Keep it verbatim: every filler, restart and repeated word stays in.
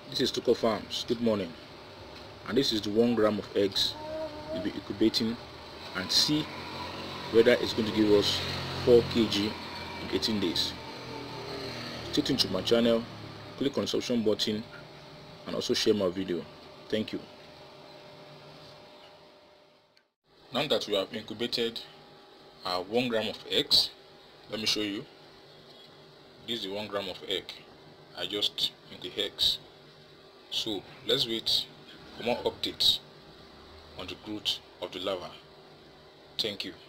This is Tuko Farms. Good morning. And this is the one gram of eggs we'll be incubating and see whether it's going to give us four kilograms in eighteen days. Stay tuned to my channel, click on the subscription button and also share my video. Thank you. Now that we have incubated our one gram of eggs, let me show you. This is the one gram of egg I just in the eggs. So let's wait for more updates on the growth of the larva. Thank you.